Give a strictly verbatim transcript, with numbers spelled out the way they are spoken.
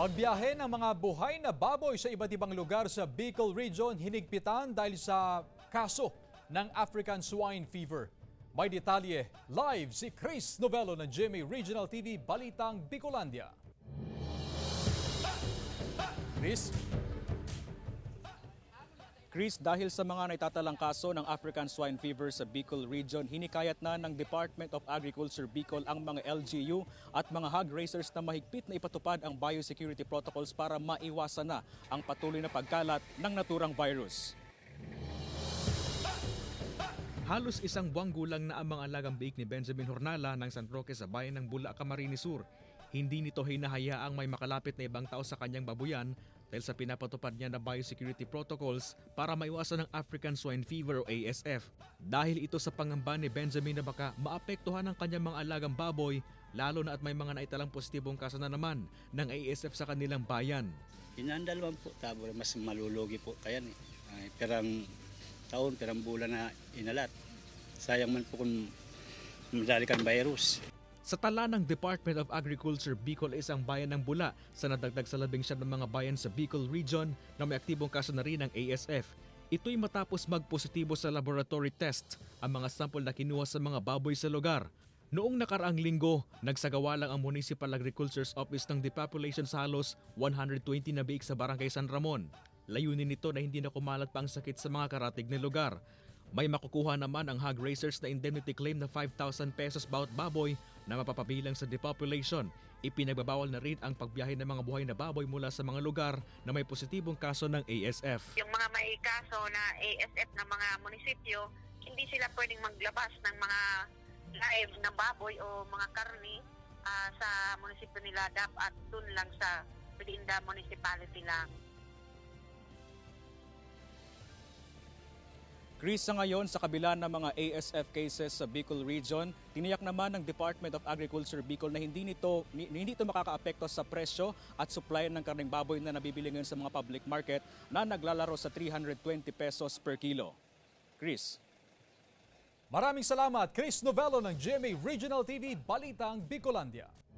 Pagbiyahe ng mga buhay na baboy sa iba't ibang lugar sa Bicol Region hinigpitan dahil sa kaso ng African Swine Fever. May detalye live si Chris Novello ng G M A Regional T V Balitang Bicolandia. Chris? Chris, dahil sa mga naitatalang kaso ng African Swine Fever sa Bicol Region, hinikayat na ng Department of Agriculture Bicol ang mga L G U at mga hog raisers na mahigpit na ipatupad ang biosecurity protocols para maiwasan na ang patuloy na pagkalat ng naturang virus. Halos isang buwang gulang na ang mga alagang biik ni Benjamin Hornala ng San Roque sa bayan ng Bula, Camarines Sur. Hindi nito hinahayaang may makalapit na ibang tao sa kanyang babuyan dahil sa pinapatupad niya na biosecurity protocols para maiwasan ng African Swine Fever o A S F. Dahil ito sa pangamba ni Benjamin na baka maapektuhan ang kanyang mga alagang baboy, lalo na at may mga naitalang positibong kaso na naman ng A S F sa kanilang bayan. Pinandalwan po, tabo mas malulugi po kaya ni. Ay, perang taon, perang bulan na inalat. Sayang man po kung madali kang virus. Sa tala ng Department of Agriculture Bicol, isang bayan ng Bula sa nadagdag sa labing siyam ng mga bayan sa Bicol Region na may aktibong kaso na rin ng A S F. Ito'y matapos magpositibo sa laboratory test ang mga sample na kinuha sa mga baboy sa lugar. Noong nakaraang linggo, nagsagawa lang ang Municipal Agriculture's Office ng depopulation sa halos one hundred twenty na biik sa Barangay San Ramon. Layunin nito na hindi na kumalat pa ang sakit sa mga karatig na lugar. May makukuha naman ang hog raisers na indemnity claim na five thousand pesos bawat baboy na mapapabilang sa depopulation. Ipinagbabawal na rin ang pagbiyahe ng mga buhay na baboy mula sa mga lugar na may positibong kaso ng A S F. Yung mga may kaso na A S F ng mga munisipyo, hindi sila pwedeng maglabas ng mga live na baboy o mga karni uh, sa munisipyo nila, dapat dun lang sa Pilinda Municipality lang. Chris, sa ngayon, sa kabila ng mga A S F cases sa Bicol Region, tiniyak naman ng Department of Agriculture Bicol na hindi nito hindi ito makakaapekto sa presyo at supply ng karneng baboy na nabibili ngayon sa mga public market na naglalaro sa three hundred twenty pesos per kilo. Chris? Maraming salamat, Chris Novello ng G M A Regional T V Balitang Bicolandia.